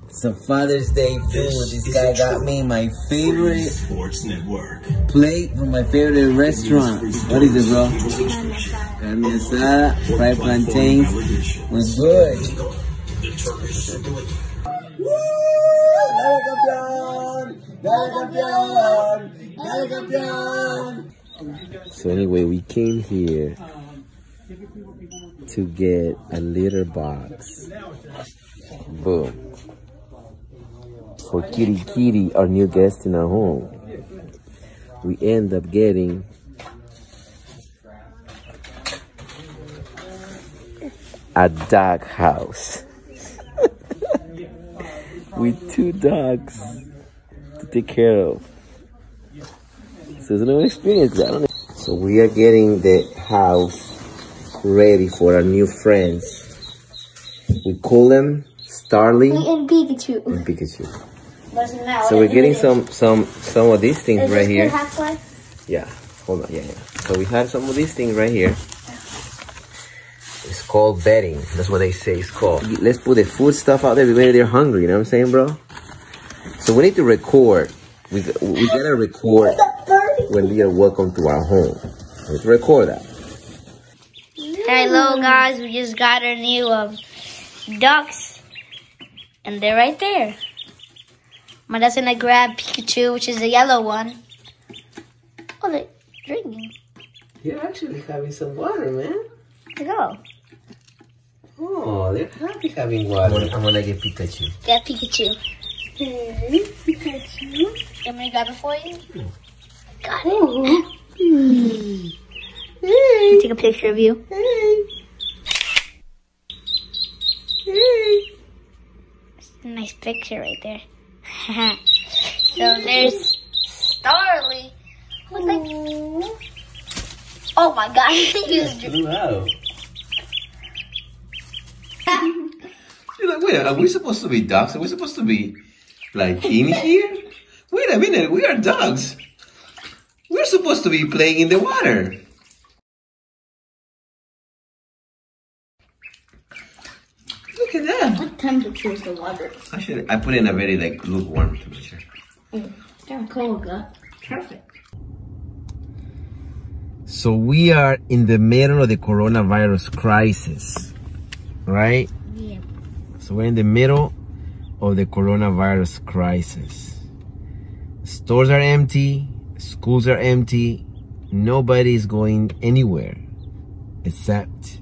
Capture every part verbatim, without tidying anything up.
Some Father's Day food. This, this guy got me my favorite sports network plate from my favorite restaurant. What is it, bro? Carne asada, fried plantains. Was good. Woo! Dale campeón! Dale campeón! Dale campeón! So anyway, we came here to get a litter box. Boom. For Kitty Kitty, our new guest in our home. We end up getting a dog house with two dogs to take care of. So it's a new experience. I don't know. So we are getting the house ready for our new friends. We call them Starly and Pikachu. And Pikachu. So we're getting some some some of these things right here. Yeah, hold on, yeah, yeah. So we have some of these things right here. It's called bedding. That's what they say it's called. Let's put the food stuff out there. Maybe they're hungry. You know what I'm saying, bro? So we need to record. We we gotta record when we are welcome to our home. Let's record that. Hello, guys. We just got our new um, ducks, and they're right there. My dad's gonna grab Pikachu, which is the yellow one. Oh, they're drinking. You're actually having some water, man. Let's go. Oh, they're happy having water. I'm gonna, I'm gonna get Pikachu. Get Pikachu. Hey, Pikachu. Let me grab it for you. Got it. Oh. Hey. Take a picture of you. Hey. Hey. It's a nice picture right there. So there's Starly. Like, oh my god, he's wow. You're like, wait, are we supposed to be dogs? Are we supposed to be like in here? Wait a minute, we are dogs. We're supposed to be playing in the water. Look at that. What temperature is the water? Actually, I put it in a very like lukewarm temperature. Mm, damn cold, gut. Perfect. So we are in the middle of the coronavirus crisis, right? Yeah. So we're in the middle of the coronavirus crisis. Stores are empty, schools are empty, nobody is going anywhere except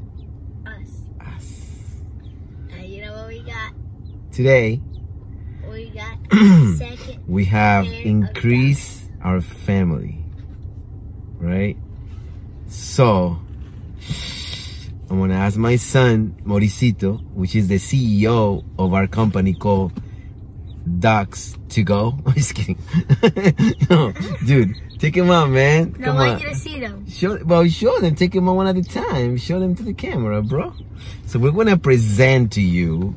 today. We got second. We have increased our family, right? So I'm gonna ask my son Mauricito, which is the C E O of our company called Ducks to Go. I'm just kidding. No, dude, take him out, man. No, Come I on. want you to see them. Show, well, show them. Take them out one at a time. Show them to the camera, bro. So we're gonna present to you.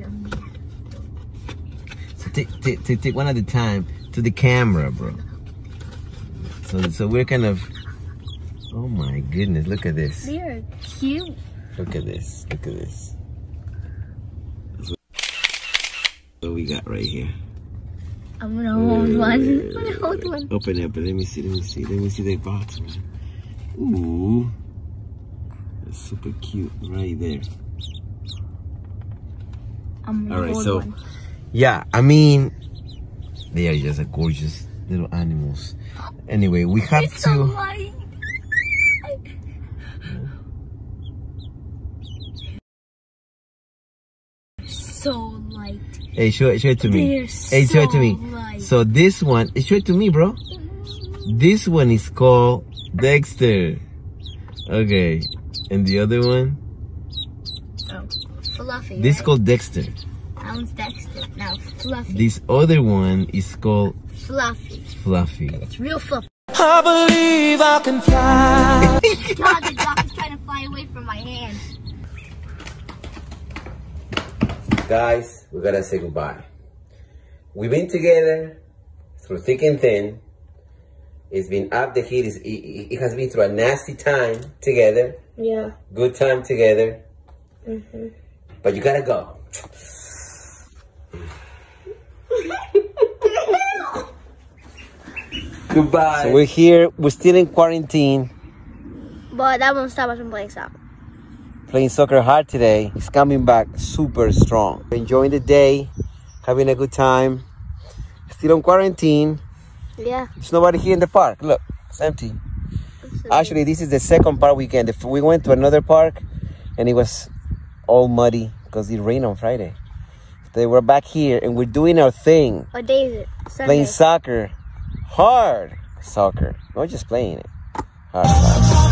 Take, take, take, take one at a time to the camera, bro. So, so we're kind of. Oh my goodness! Look at this. They're cute. Look at this. Look at this. What we got right here? I'm gonna hold one. I'm gonna hold one. Open it, but let me see. Let me see. Let me see the box, man. Ooh, that's super cute right there. I'm gonna All right, hold so. one. Yeah, I mean, they are just a gorgeous little animals. Anyway, we have it's to. So light. So light. Hey, show it, show it to me. They're Hey, so show it to me. light. So this one, show it to me, bro. This one is called Dexter. Okay, and the other one. Oh, Fluffy. This is right? called Dexter. That one's Dexter. Now Fluffy. This other one is called Fluffy. Fluffy. It's real fluffy. I believe I can fly. God, the dog is trying to fly away from my hand. Guys, we gotta say goodbye. We've been together through thick and thin. It's been up the heat. It's, it, it has been through a nasty time together. Yeah. Good time together. Mm-hmm. But you gotta go. Goodbye. So we're here. We're still in quarantine. But that won't stop us from playing soccer. Playing soccer hard today. He's coming back super strong. Enjoying the day. Having a good time. Still on quarantine. Yeah. There's nobody here in the park. Look, it's empty. Actually, this is the second park weekend. We went to another park and it was all muddy because it rained on Friday. They were back here and we're doing our thing. What day is it? Sunday. Playing soccer. Hard soccer. Not just playing it. Hard soccer.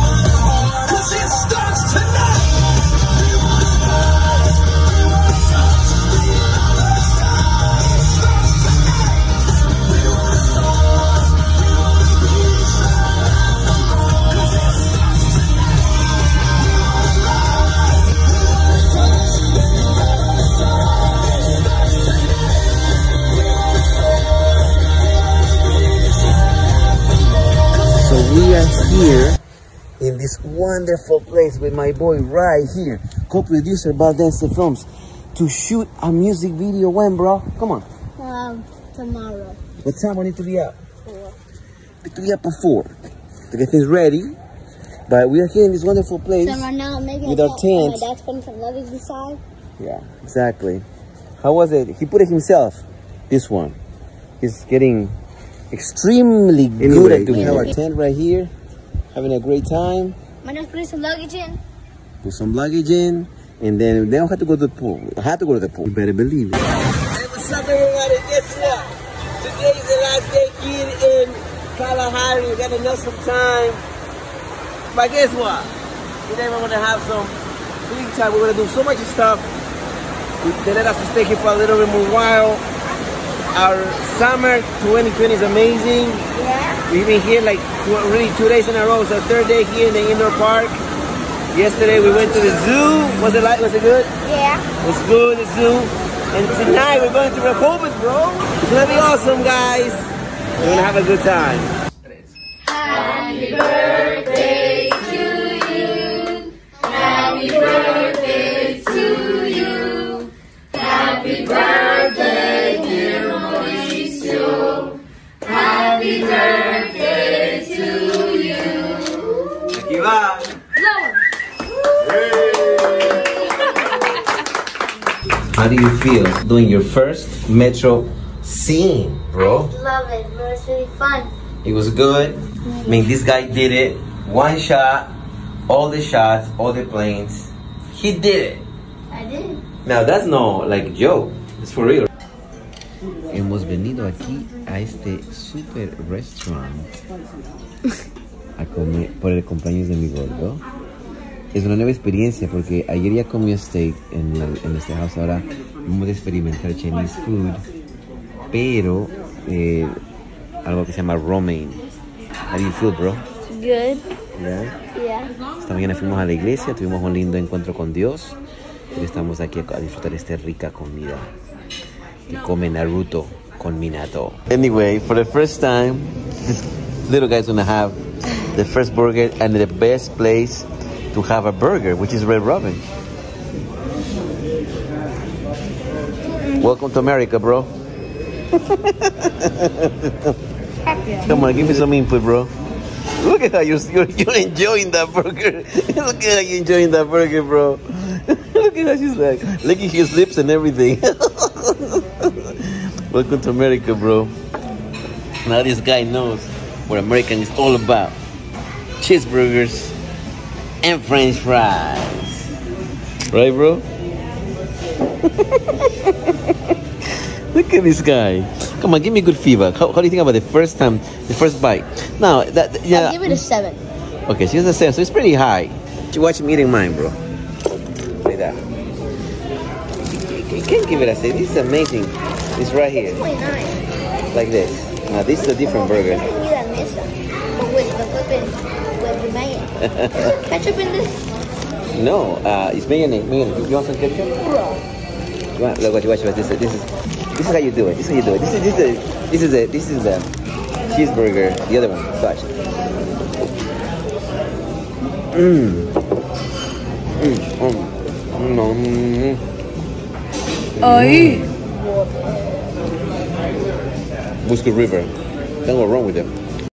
We are here in this wonderful place with my boy right here, co-producer Valdense Films, to shoot a music video. When, bro? Come on. Um, tomorrow. What time we need to be up? Four. We need to be up at four to get things ready. But we are here in this wonderful place So right now I'm making with a our tent. My dad's putting some luggage inside. Yeah, exactly. How was it? He put it himself. This one. He's getting extremely good Anyway, at doing it. We have our tent right here, having a great time. My dad's putting some luggage in. Put some luggage in, and then they don't have to go to the pool. I have to go to the pool. You better believe it. Hey, what's up, everybody? Guess what? Today is the last day here in Kalahari. We got to know some time. But guess what? Today we're gonna have some free time. We're gonna do so much stuff. They let us stay here for a little bit more while. Our summer twenty twenty is amazing. Yeah. We've been here like two, really two days in a row. So third day here in the indoor park. Yesterday we went to the zoo. Was it like? Was it good? Yeah. It was good, the zoo. And tonight we're going to Rehoboth, bro. It's gonna be awesome, guys. We're gonna have a good time. Happy birthday to you. Happy birthday to you. Happy birthday, dear Mauricio. Happy birthday to you. Aquí va. How do you feel doing your first Metro scene, bro? Love it, bro. It's really fun. It was good. I mean, this guy did it. One shot, all the shots, all the planes. He did it. I did. Now, that's no, like, joke. It's for real. Hemos venido aquí a este super restaurant a comer por el cumpleaños de mi gordo. Es una nueva experiencia porque ayer ya comió steak en, la, en este house. Ahora vamos a experimentar Chinese food, pero eh, algo que se llama romaine. How do you feel, bro? Good. Yeah. Yeah. Esta mañana fuimos a la iglesia, tuvimos un lindo encuentro con Dios y estamos aquí a disfrutar esta rica comida que come Naruto con Minato. Anyway, for the first time, this little guy's gonna have the first burger and the best place to have a burger, which is Red Robin. Welcome to America, bro. Come on, give me some input, bro. Look at how you're, you're, you're enjoying that burger. Look at how you're enjoying that burger, bro. Look at how she's like, licking his lips and everything. Welcome to America, bro. Now this guy knows what American is all about. Cheeseburgers and French fries. Right, bro? Look at this guy. Come on, give me good feedback. How, how do you think about the first time, the first bite? Now, that, yeah. I'll give it a seven. Okay, she has a seven, so it's pretty high. You watch me eating mine, bro. Like that. You can't give it a seven. This is amazing. It's right here. six point nine. Like this. Now, this is a different burger. But with the flipping, with the mayo. Ketchup in this? No, uh, it's mayonnaise. mayonnaise. You want some ketchup? Bro. You want, look, watch, watch, watch. This is, this is, this is how you do it. This is how you do it. This is, this is, the, this is the, this is the cheeseburger. The other one. Watch. Mmm. Mmm. Mmm. Ay. Busco River. Don't go wrong with them.